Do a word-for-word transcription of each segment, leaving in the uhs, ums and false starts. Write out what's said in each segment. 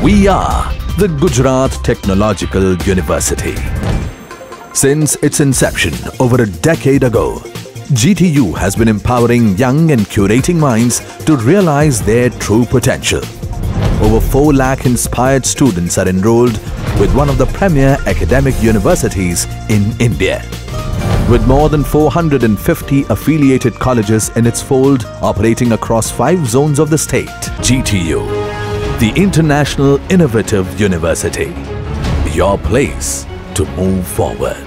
We are the Gujarat Technological University. Since its inception over a decade ago, G T U has been empowering young and curating minds to realize their true potential. Over four lakh inspired students are enrolled with one of the premier academic universities in India. With more than four hundred fifty affiliated colleges in its fold operating across five zones of the state, G T U, the International Innovative University, your place to move forward.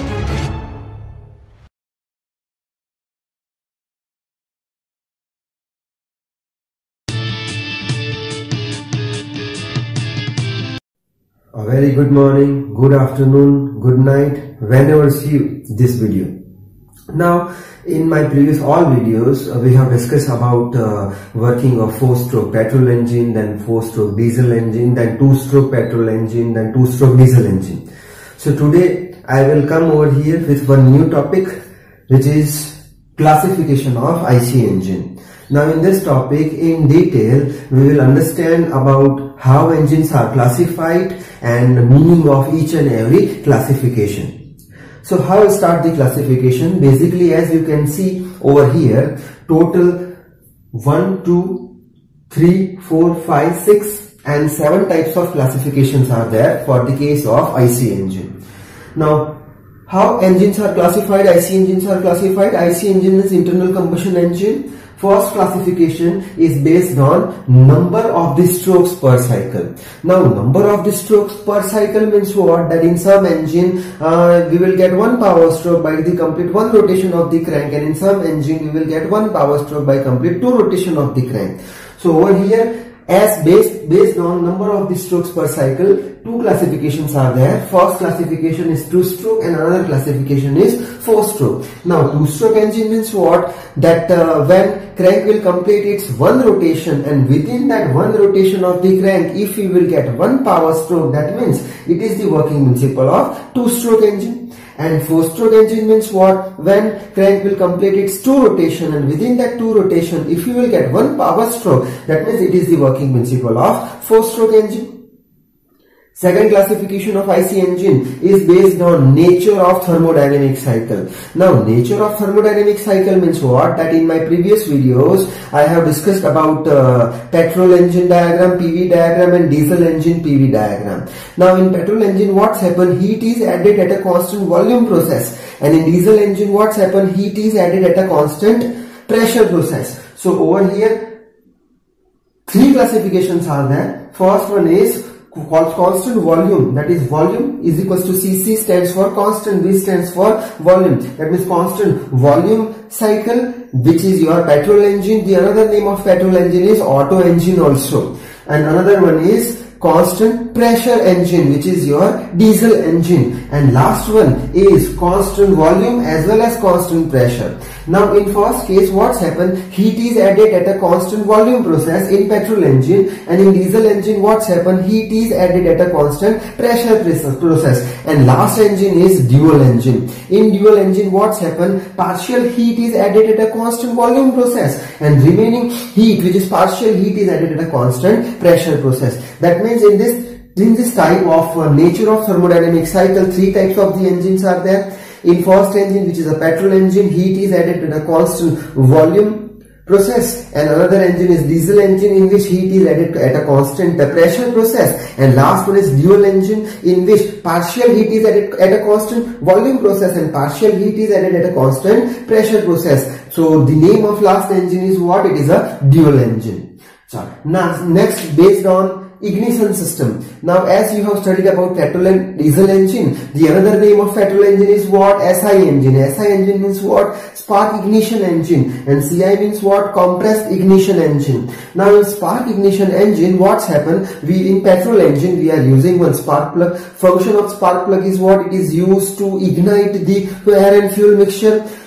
A very good morning, good afternoon, good night, whenever you see this video. Now, in my previous all videos, uh, we have discussed about uh, working of four-stroke petrol engine, then four-stroke diesel engine, then two-stroke petrol engine, then two-stroke diesel engine. So today, I will come over here with one new topic, which is classification of I C engine. Now in this topic, in detail, we will understand about how engines are classified and the meaning of each and every classification. So how to start the classification? Basically, as you can see over here, total one, two, three, four, five, six and seven types of classifications are there for the case of I C engine. Now, how engines are classified? I C engines are classified. I C engine is internal combustion engine. First classification is based on number of the strokes per cycle. Now, number of the strokes per cycle means what? That in some engine uh, we will get one power stroke by the complete one rotation of the crank, and in some engine we will get one power stroke by complete two rotation of the crank. So over here, as based based on number of the strokes per cycle, two classifications are there. First classification is two stroke and another classification is four stroke. Now two stroke engine means what? That uh, when crank will complete its one rotation, and within that one rotation of the crank, if we will get one power stroke, that means it is the working principle of two stroke engine. And four stroke engine means what? When crank will complete its two rotation, and within that two rotation, if you will get one power stroke, that means it is the working principle of four stroke engine. Second classification of I C engine is based on nature of thermodynamic cycle. Now, nature of thermodynamic cycle means what? That in my previous videos, I have discussed about uh, petrol engine diagram, P V diagram, and diesel engine P V diagram. Now, in petrol engine, what's happened? Heat is added at a constant volume process. And in diesel engine, what's happened? Heat is added at a constant pressure process. So, over here, three classifications are there. First one is called constant volume, that is volume is equals to C C stands for constant, V stands for volume. That means constant volume cycle, which is your petrol engine. The another name of petrol engine is auto engine also, and another one is constant pressure engine, which is your diesel engine, and last one is constant volume as well as constant pressure. Now in first case, what's happened? Heat is added at a constant volume process in petrol engine, and in diesel engine what's happened? Heat is added at a constant pressure process, and last engine is dual engine. In dual engine what's happened? Partial heat is added at a constant volume process, and remaining heat, which is partial heat, is added at a constant pressure process. That means in this in this type of uh, nature of thermodynamic cycle, three types of the engines are there. In first engine, which is a petrol engine, heat is added at a constant volume process, and another engine is diesel engine, in which heat is added at a constant pressure process, and last one is dual engine, in which partial heat is added at a constant volume process and partial heat is added at a constant pressure process. So the name of last engine is what? It is a dual engine. So now next, based on ignition system. Now, as you have studied about petrol and diesel engine, the another name of petrol engine is what? S I engine. S I engine means what? Spark ignition engine, and C I means what? Compressed ignition engine. Now, in spark ignition engine, what's happened? We in petrol engine we are using one spark plug. Function of spark plug is what? It is used to ignite the air and fuel mixture.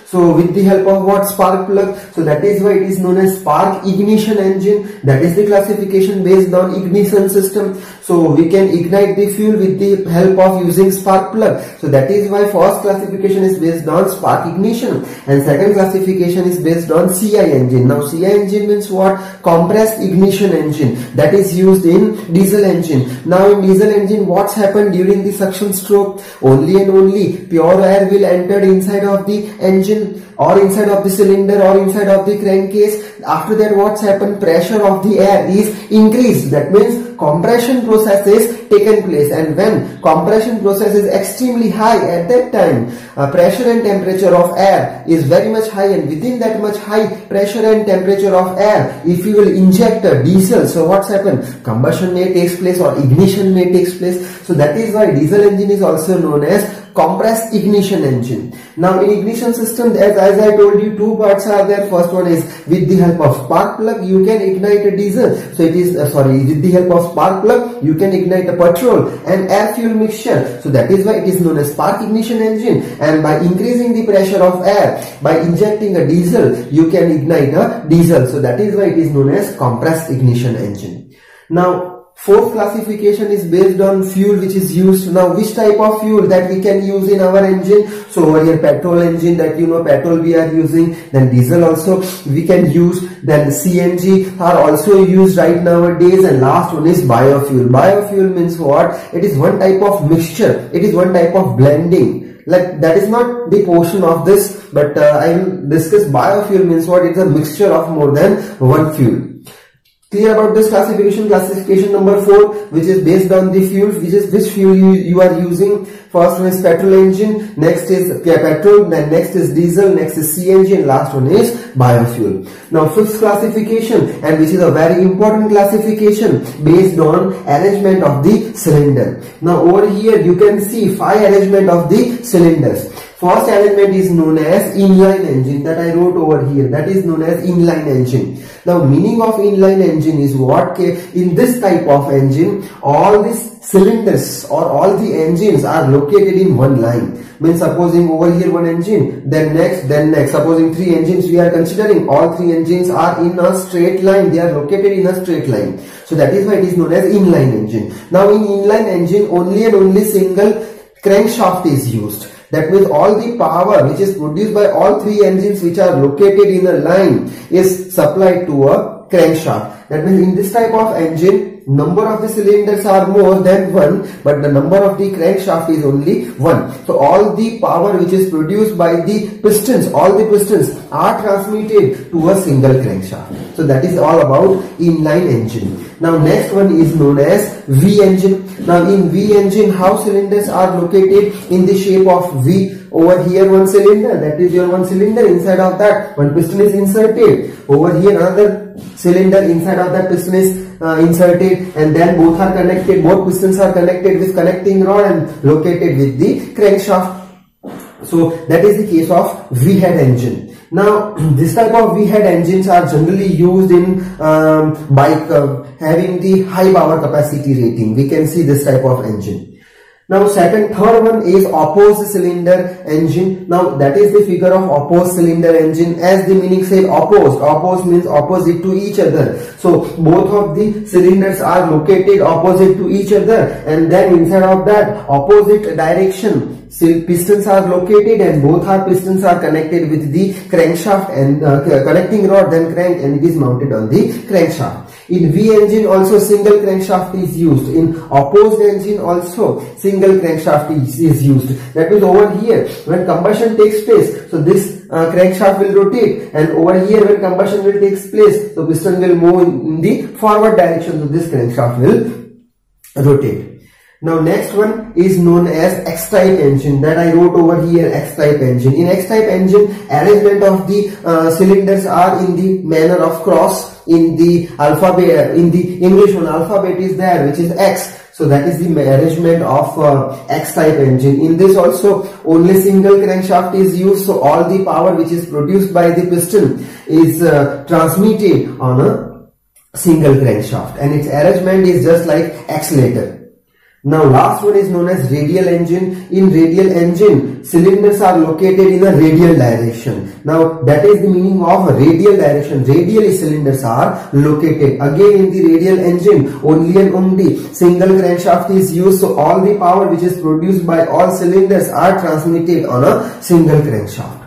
So with the help of what? Spark plug. So that is why it is known as spark ignition engine. That is the classification based on ignition system. So we can ignite the fuel with the help of using spark plug. So that is why first classification is based on spark ignition and second classification is based on C I engine. Now C I engine means what? Compressed ignition engine, that is used in diesel engine. Now in diesel engine, what's happened during the suction stroke? Only and only pure air will enter inside of the engine or inside of the cylinder or inside of the crankcase. After that, what's happened? Pressure of the air is increased. That means compression process is taken place, and when compression process is extremely high, at that time uh, pressure and temperature of air is very much high, and within that much high pressure and temperature of air, if you will inject a diesel, so what's happened? Combustion may take place or ignition may take place. So that is why diesel engine is also known as compressed ignition engine. Now in ignition system, as, as I told you, two parts are there. First one is with the help of spark plug you can ignite a diesel. So it is uh, sorry with the help of spark plug you can ignite a petrol and air fuel mixture. So that is why it is known as spark ignition engine, and by increasing the pressure of air by injecting a diesel you can ignite a diesel. So that is why it is known as compressed ignition engine. Now fourth classification is based on fuel which is used. Now which type of fuel that we can use in our engine? So over here petrol engine, that you know petrol we are using, then diesel also we can use, then C N G are also used right nowadays, and last one is biofuel. Biofuel means what? It is one type of mixture, it is one type of blending. Like that is not the portion of this, but uh, I will discuss biofuel means what? It's a mixture of more than one fuel. Clear about this classification? Classification number four, which is based on the fuel, which is which fuel you, you are using. First one is petrol engine, next is yeah, petrol, then next is diesel, next is C N G, and last one is biofuel. Now fifth classification, and which is a very important classification, based on arrangement of the cylinder. Now over here you can see five arrangement of the cylinders. First arrangement is known as inline engine, that I wrote over here, that is known as inline engine. Now meaning of inline engine is what? In this type of engine, all these cylinders or all the engines are located in one line. Means supposing over here one engine, then next, then next. Supposing three engines we are considering, all three engines are in a straight line, they are located in a straight line. So that is why it is known as inline engine. Now in inline engine, only and only single crankshaft is used. That means all the power which is produced by all three engines which are located in a line is supplied to a crankshaft. That means in this type of engine, number of the cylinders are more than one, but the number of the crankshaft is only one. So all the power which is produced by the pistons, all the pistons are transmitted to a single crankshaft. So that is all about inline engine. Now next one is known as V engine. Now in V engine, how cylinders are located in the shape of V? Over here one cylinder, that is your one cylinder, inside of that one piston is inserted. Over here another cylinder, inside of that piston is uh, inserted, and then both are connected, both pistons are connected with connecting rod and located with the crankshaft. So that is the case of V-head engine. Now this type of V-head engines are generally used in um, bike uh, having the high power capacity rating. We can see this type of engine. Now second, third one is opposed cylinder engine. Now that is the figure of opposed cylinder engine. As the meaning says, opposed. Opposed means opposite to each other. So both of the cylinders are located opposite to each other, and then inside of that opposite direction pistons are located, and both our pistons are connected with the crankshaft and uh, connecting rod, then crank, and it is mounted on the crankshaft. In V engine also single crankshaft is used. In opposed engine also single crankshaft is, is used. That means over here when combustion takes place, so this uh, crankshaft will rotate, and over here when combustion will take place, so piston will move in, in the forward direction, so this crankshaft will rotate. Now next one is known as X-type engine, that I wrote over here, X-type engine. In X-type engine, arrangement of the uh, cylinders are in the manner of cross. In the alphabet, in the English one, alphabet is there, which is X. So that is the arrangement of uh, X-type engine. In this also only single crankshaft is used, so all the power which is produced by the piston is uh, transmitted on a single crankshaft, and its arrangement is just like accelerator. Now last one is known as radial engine. In radial engine, engine, cylinders are located in a radial direction. Now that is the meaning of radial direction. Radially cylinders are located. Again, in the radial engine, only and only single crankshaft is used. So all the power which is produced by all cylinders are transmitted on a single crankshaft.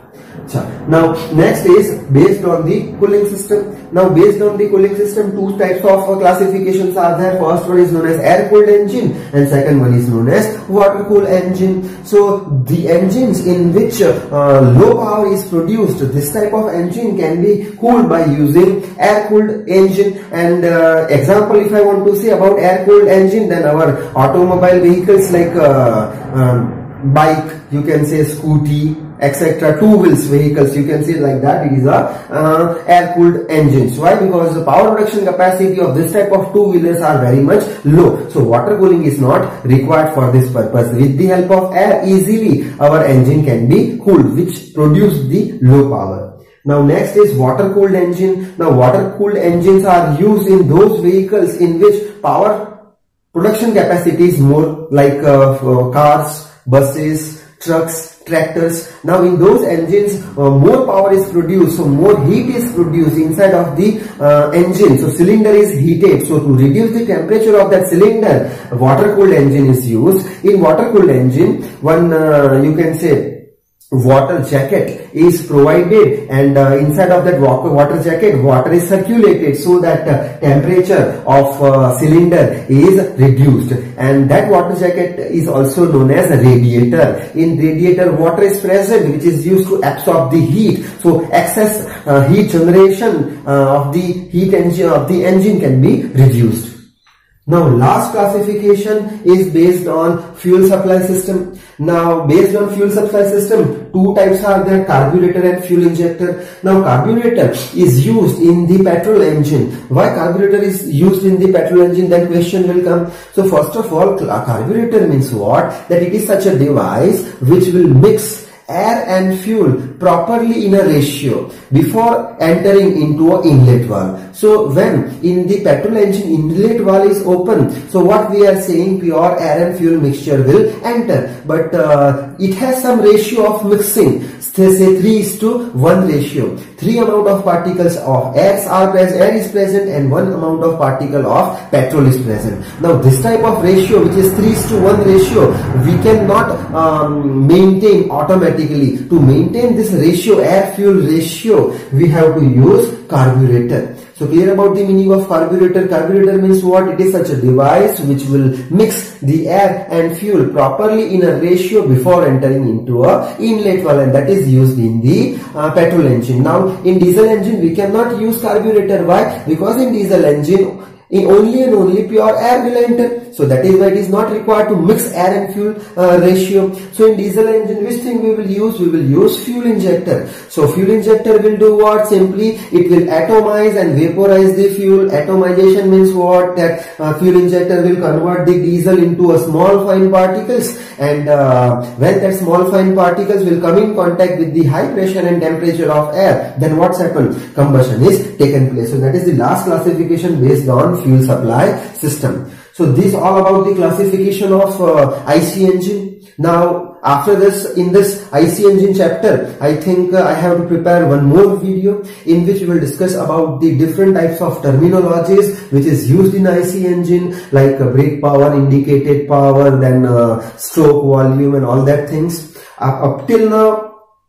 Now next is based on the cooling system. Now based on the cooling system, two types of classifications are there. First one is known as air cooled engine and second one is known as water cooled engine. So the engines in which uh, low power is produced, this type of engine can be cooled by using air cooled engine. And uh, example, if I want to say about air cooled engine, then our automobile vehicles like uh, um, bike, you can say scooty, et cetera, two wheels vehicles, you can say like that, it is a uh, air cooled engines. Why? Because the power production capacity of this type of two wheelers are very much low. So water cooling is not required for this purpose. With the help of air, easily our engine can be cooled, which produce the low power. Now next is water cooled engine. Now water cooled engines are used in those vehicles in which power production capacity is more, like uh, cars, buses, trucks, tractors. Now in those engines uh, more power is produced, so more heat is produced inside of the uh, engine. So cylinder is heated. So to reduce the temperature of that cylinder, water cooled engine is used. In water cooled engine, one uh, you can say water jacket is provided, and uh, inside of that water jacket water is circulated, so that uh, temperature of uh, cylinder is reduced, and that water jacket is also known as a radiator. In radiator, water is present which is used to absorb the heat, so excess uh, heat generation uh, of the heat engine of the engine can be reduced. Now last classification is based on fuel supply system. Now based on fuel supply system, two types are there, carburetor and fuel injector. Now carburetor is used in the petrol engine. Why carburetor is used in the petrol engine? That question will come. So first of all, carburetor means what? That it is such a device which will mix air and fuel properly in a ratio before entering into an inlet valve. So when in the petrol engine inlet valve is open, so what we are saying, pure air and fuel mixture will enter, but uh, it has some ratio of mixing, say three is to one ratio. Three amount of particles of air are present, air is present, and one amount of particle of petrol is present. Now this type of ratio, which is three is to one ratio, we cannot um, maintain automatically. To maintain this ratio, air fuel ratio, we have to use carburetor. So clear about the meaning of carburetor? Carburetor means what? It is such a device which will mix the air and fuel properly in a ratio before entering into a inlet valve, and that is used in the uh, petrol engine. Now in diesel engine we cannot use carburetor. Why? Because in diesel engine only and only pure air will enter. So that is why it is not required to mix air and fuel uh, ratio. So in diesel engine, which thing we will use? We will use fuel injector. So fuel injector will do what? Simply it will atomize and vaporize the fuel. Atomization means what? That uh, fuel injector will convert the diesel into a small fine particles, and uh, when that small fine particles will come in contact with the high pressure and temperature of air, then what's happened? Combustion is taken place. So that is the last classification based on fuel supply system. So this all about the classification of uh, I C engine. Now after this, in this I C engine chapter, I think uh, I have to prepare one more video in which we will discuss about the different types of terminologies which is used in I C engine, like uh, brake power, indicated power, then uh, stroke volume and all that things. Up, up till now,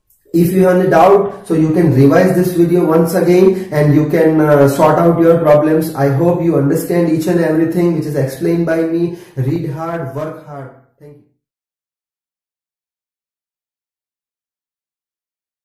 if you have any doubt, so you can revise this video once again and you can uh, sort out your problems. I hope you understand each and everything which is explained by me. Read hard, work hard.